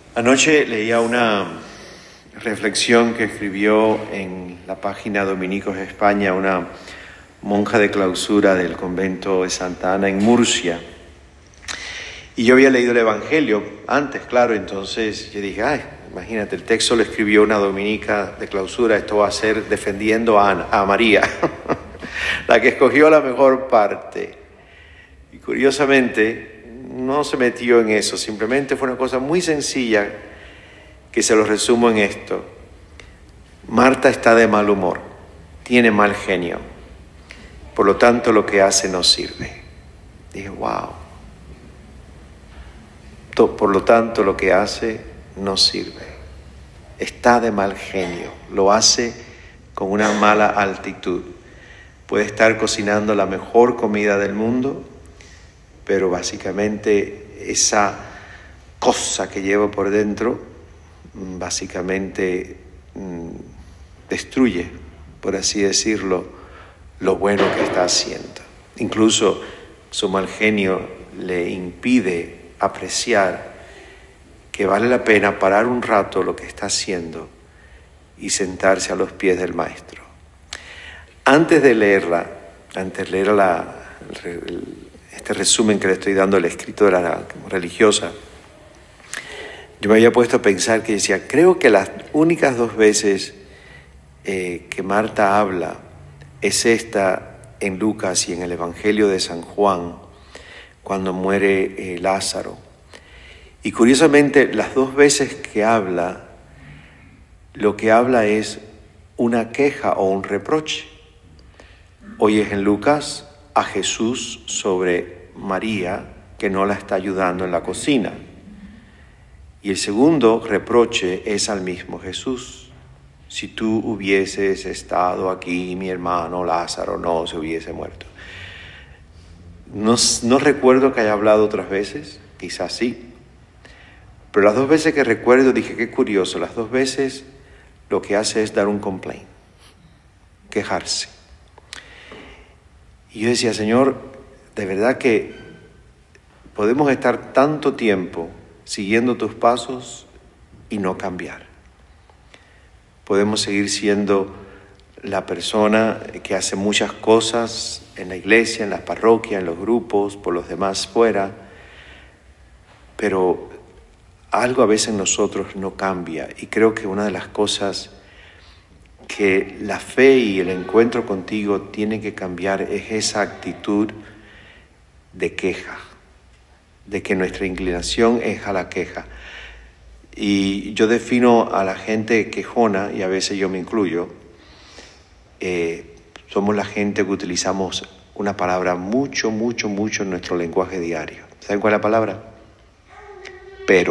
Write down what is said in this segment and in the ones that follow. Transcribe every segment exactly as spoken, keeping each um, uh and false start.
Anoche leía una reflexión que escribió en la página Dominicos España una monja de clausura del convento de Santa Ana en Murcia. Y yo había leído el Evangelio antes, claro, entonces yo dije, ay, imagínate, el texto lo escribió una dominica de clausura, esto va a ser defendiendo a, Ana, a María, la que escogió la mejor parte. Y curiosamente no se metió en eso, simplemente fue una cosa muy sencilla que se lo resumo en esto. Marta está de mal humor, tiene mal genio, por lo tanto lo que hace no sirve. Dije, wow. Por lo tanto lo que hace no sirve. Está de mal genio, lo hace con una mala actitud. Puede estar cocinando la mejor comida del mundo, pero básicamente esa cosa que lleva por dentro, básicamente mmm, destruye, por así decirlo, lo bueno que está haciendo. Incluso su mal genio le impide apreciar que vale la pena parar un rato lo que está haciendo y sentarse a los pies del Maestro. Antes de leerla, antes de leer la, el, este resumen que le estoy dando a la escritora religiosa, yo me había puesto a pensar que decía, creo que las únicas dos veces eh, que Marta habla es esta en Lucas y en el Evangelio de San Juan, cuando muere eh, Lázaro. Y curiosamente, las dos veces que habla, lo que habla es una queja o un reproche. Hoy es en Lucas a Jesús sobre María, que no la está ayudando en la cocina. Y el segundo reproche es al mismo Jesús. Si tú hubieses estado aquí, mi hermano Lázaro no se hubiese muerto. No, no recuerdo que haya hablado otras veces, quizás sí, pero las dos veces que recuerdo dije, qué curioso, las dos veces lo que hace es dar un complaint, quejarse. Y yo decía, Señor, de verdad que podemos estar tanto tiempo siguiendo tus pasos y no cambiar. Podemos seguir siendo la persona que hace muchas cosas en la iglesia, en la parroquia, en los grupos, por los demás fuera, pero algo a veces en nosotros no cambia. Y creo que una de las cosas que la fe y el encuentro contigo tienen que cambiar es esa actitud de queja, de que nuestra inclinación es a la queja. Y yo defino a la gente quejona, y a veces yo me incluyo, eh, somos la gente que utilizamos una palabra mucho, mucho, mucho en nuestro lenguaje diario. ¿Saben cuál es la palabra? Pero.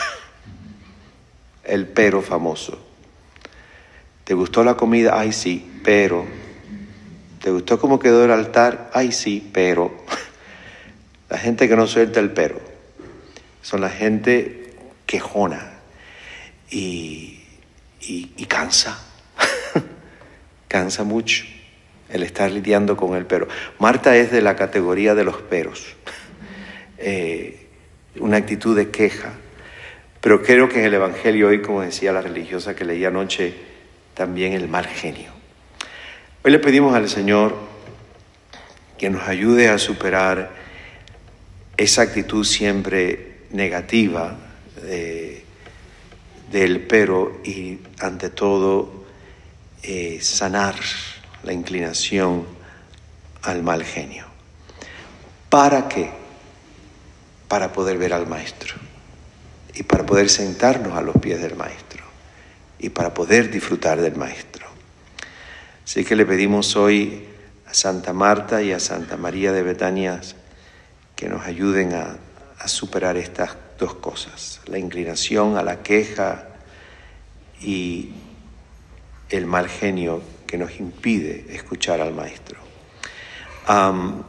El pero famoso. ¿Te gustó la comida? Ay, sí, pero. ¿Te gustó cómo quedó el altar? Ay, sí, pero. La gente que no suelta el pero. Son la gente quejona. Y, y, y cansa. Cansa mucho el estar lidiando con el pero. Marta es de la categoría de los peros. Eh, una actitud de queja. Pero creo que en el Evangelio hoy, como decía la religiosa que leí anoche, también el mal genio. Hoy le pedimos al Señor que nos ayude a superar esa actitud siempre negativa de, del pero y ante todo eh, sanar la inclinación al mal genio. ¿Para qué? Para poder ver al Maestro y para poder sentarnos a los pies del Maestro y para poder disfrutar del Maestro. Así que le pedimos hoy a Santa Marta y a Santa María de Betania que nos ayuden a, a superar estas dos cosas, la inclinación a la queja y el mal genio que nos impide escuchar al Maestro. Um,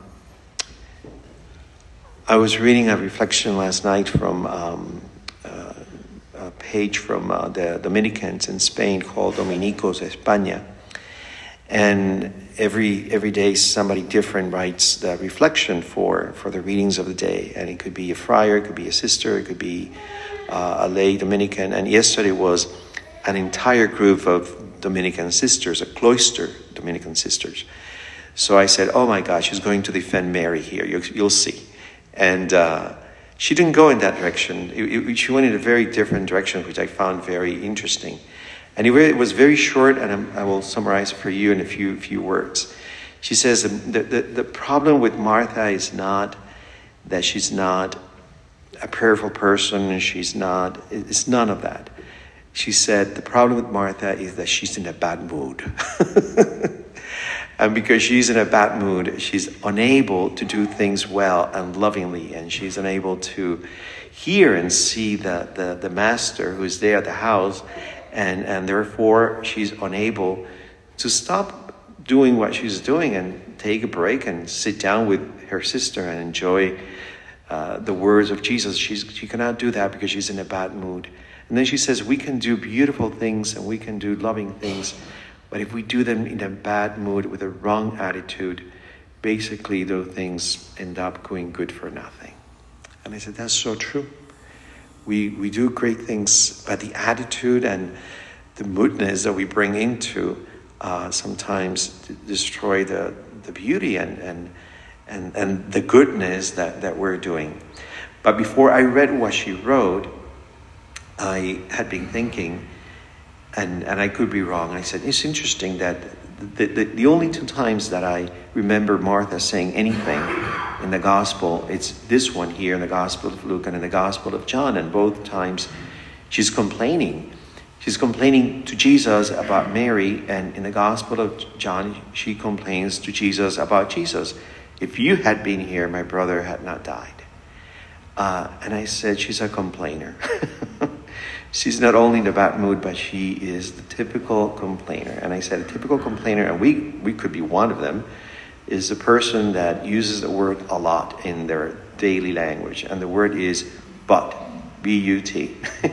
I was reading a reflection last night from um, uh, a page from uh, the Dominicans in Spain called Dominicos España. And every every day somebody different writes the reflection for, for the readings of the day. And it could be a friar, it could be a sister, it could be uh, a lay Dominican, and yesterday was an entire group of Dominican sisters, a cloister Dominican sisters. So I said, oh my God, she's going to defend Mary here. You'll, you'll see. And uh, she didn't go in that direction. It, it, she went in a very different direction, which I found very interesting. And it, it was very short, and I'm, I will summarize for you in a few few words. She says the, the, the problem with Martha is not that she's not a prayerful person, and she's not, it's none of that. She said the problem with Martha is that she's in a bad mood. And because she's in a bad mood, she's unable to do things well and lovingly, and she's unable to hear and see the, the, the master who's there at the house, and, and therefore she's unable to stop doing what she's doing and take a break and sit down with her sister and enjoy uh, the words of Jesus. She's, she cannot do that because she's in a bad mood. And then she says, we can do beautiful things and we can do loving things, but if we do them in a bad mood with a wrong attitude, basically those things end up going good for nothing. And I said, that's so true. We we do great things, but the attitude and the moodness that we bring into uh, sometimes destroy the, the beauty and, and and and the goodness that, that we're doing. But before I read what she wrote, I had been thinking, and, and I could be wrong. I said, it's interesting that the, the, the only two times that I remember Martha saying anything in the gospel, it's this one here in the Gospel of Luke and in the Gospel of John, and both times she's complaining. She's complaining to Jesus about Mary, and in the Gospel of John, she complains to Jesus about Jesus. If you had been here, my brother had not died. Uh, and I said, she's a complainer. She's not only in a bad mood, but she is the typical complainer. And I said, a typical complainer, and we, we could be one of them, is the person that uses the word a lot in their daily language. And the word is but, B U T.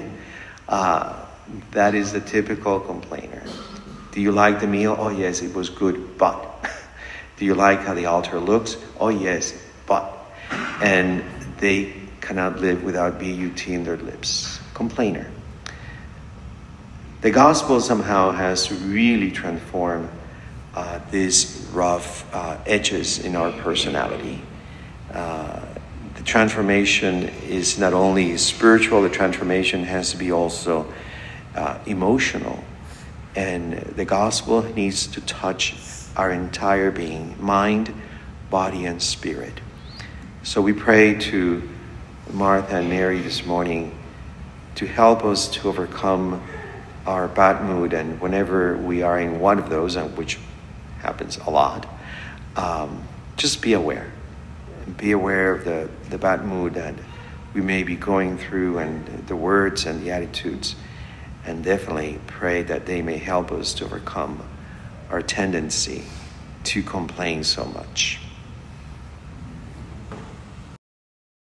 uh, that is the typical complainer. Do you like the meal? Oh, yes, it was good, but. Do you like how the altar looks? Oh, yes, but. And they cannot live without B U T in their lips. Complainer. The gospel somehow has to really transform uh, these rough uh, edges in our personality. Uh, the transformation is not only spiritual, the transformation has to be also uh, emotional. And the gospel needs to touch our entire being, mind, body, and spirit. So we pray to Martha and Mary this morning to help us to overcome our bad mood, and whenever we are in one of those, and which happens a lot, um, just be aware. Be aware of the, the bad mood that we may be going through, and the words and the attitudes, and definitely pray that they may help us to overcome our tendency to complain so much.